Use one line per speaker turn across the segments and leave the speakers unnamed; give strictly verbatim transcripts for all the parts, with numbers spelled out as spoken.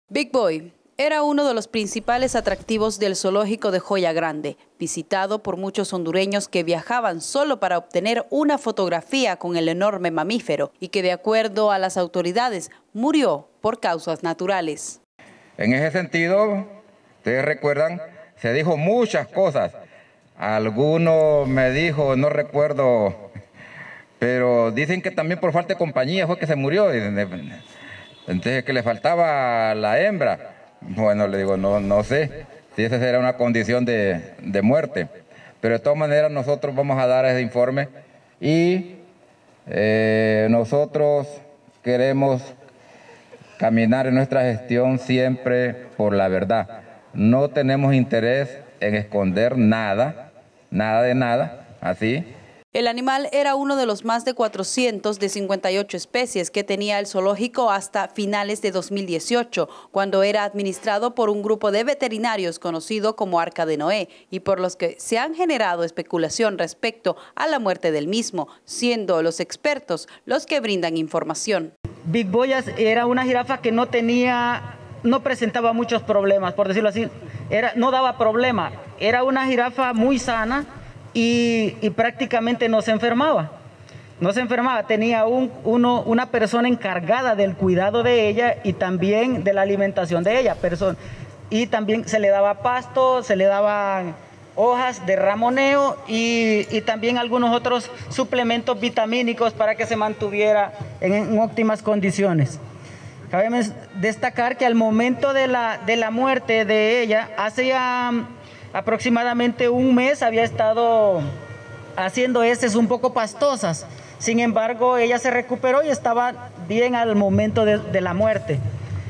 Big Boy era uno de los principales atractivos del zoológico de Joya Grande, visitado por muchos hondureños que viajaban solo para obtener una fotografía con el enorme mamífero y que, de acuerdo a las autoridades, murió por causas naturales.
En ese sentido, ustedes recuerdan, se dijo muchas cosas. Alguno me dijo, no recuerdo, pero dicen que también por falta de compañía fue que se murió. Entonces, que le faltaba la hembra. Bueno, le digo, no, no sé si esa será una condición de, de muerte. Pero de todas maneras nosotros vamos a dar ese informe y eh, nosotros queremos caminar en nuestra gestión siempre por la verdad. No tenemos interés en esconder nada, nada de nada, así.
El animal era uno de los más de cuatrocientos de cincuenta y ocho especies que tenía el zoológico hasta finales de dos mil dieciocho, cuando era administrado por un grupo de veterinarios conocido como Arca de Noé, y por los que se han generado especulación respecto a la muerte del mismo, siendo los expertos los que brindan información.
Big Boy era una jirafa que no tenía, no presentaba muchos problemas, por decirlo así, era, no daba problema, era una jirafa muy sana. Y, y prácticamente no se enfermaba, no se enfermaba, tenía un, uno, una persona encargada del cuidado de ella y también de la alimentación de ella, person y también se le daba pasto, se le daban hojas de ramoneo y, y también algunos otros suplementos vitamínicos para que se mantuviera en, en óptimas condiciones. Cabe destacar que al momento de la, de la muerte de ella, hace ya aproximadamente un mes había estado haciendo heces un poco pastosas. Sin embargo, ella se recuperó y estaba bien al momento de, de la muerte.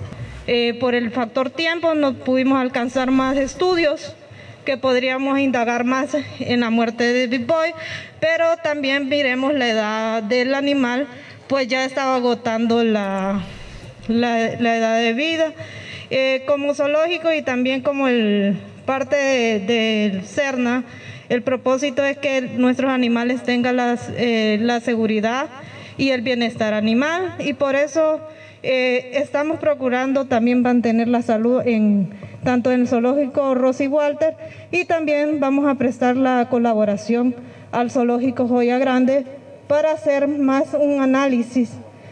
Eh, por el factor tiempo no pudimos alcanzar más estudios que podríamos indagar más en la muerte de Big Boy, pero también miremos la edad del animal, pues ya estaba agotando la, la, la edad de vida. Eh, como zoológico y también como el parte del de CERNA, el propósito es que nuestros animales tengan las, eh, la seguridad y el bienestar animal, y por eso eh, estamos procurando también mantener la salud en tanto en el zoológico Rosy Walter, y también vamos a prestar la colaboración al zoológico Joya Grande para hacer más un análisis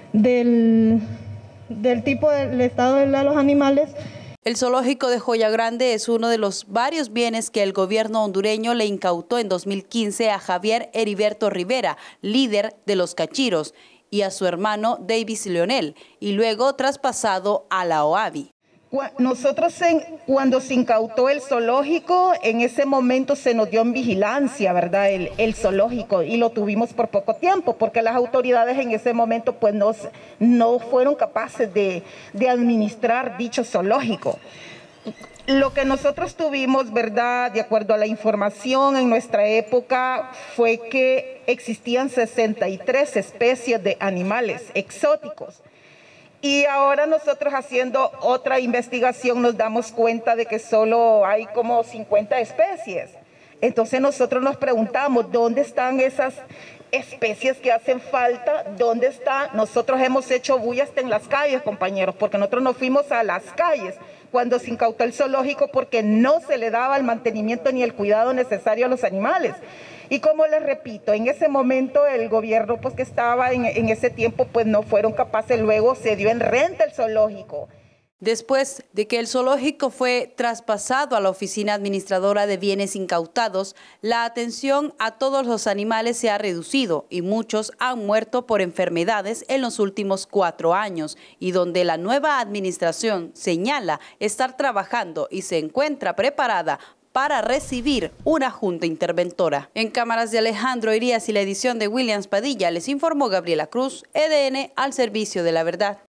del, del tipo del estado de los animales.
El zoológico de Joya Grande es uno de los varios bienes que el gobierno hondureño le incautó en dos mil quince a Javier Heriberto Rivera, líder de los Cachiros, y a su hermano Davis Leonel, y luego traspasado a la O A V I.
Nosotros en, cuando se incautó el zoológico, en ese momento se nos dio en vigilancia, ¿verdad? El, el zoológico, y lo tuvimos por poco tiempo, porque las autoridades en ese momento pues no, no fueron capaces de, de administrar dicho zoológico. Lo que nosotros tuvimos, ¿verdad?, de acuerdo a la información en nuestra época, fue que existían sesenta y tres especies de animales exóticos. Y ahora nosotros haciendo otra investigación nos damos cuenta de que solo hay como cincuenta especies. Entonces nosotros nos preguntamos, ¿dónde están esas especies que hacen falta? ¿Dónde está? Nosotros hemos hecho bulla hasta en las calles, compañeros, porque nosotros nos fuimos a las calles cuando se incautó el zoológico porque no se le daba el mantenimiento ni el cuidado necesario a los animales. Y como les repito, en ese momento el gobierno pues que estaba en, en ese tiempo pues no fueron capaces, luego se dio en renta el zoológico.
Después de que el zoológico fue traspasado a la Oficina Administradora de Bienes Incautados, la atención a todos los animales se ha reducido y muchos han muerto por enfermedades en los últimos cuatro años, y donde la nueva administración señala estar trabajando y se encuentra preparada para recibir una junta interventora. En cámaras de Alejandro Irías y la edición de Williams Padilla, les informó Gabriela Cruz, E D N al servicio de la verdad.